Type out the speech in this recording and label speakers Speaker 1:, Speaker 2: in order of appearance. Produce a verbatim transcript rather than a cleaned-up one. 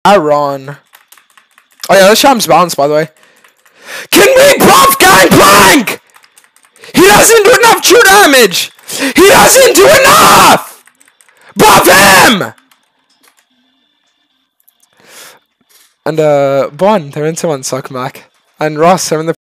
Speaker 1: Aaron. Oh yeah, this Sham's balanced, by the way. Can we buff Gangplank? He doesn't do enough true damage. He doesn't do enough. Buff him. And uh, Bon, they're into one, so I'll come back. And Ross, they're in the